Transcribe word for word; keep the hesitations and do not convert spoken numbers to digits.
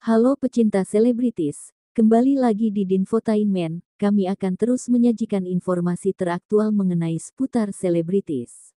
Halo pecinta selebritis, kembali lagi di Dinfotainment, kami akan terus menyajikan informasi teraktual mengenai seputar selebritis.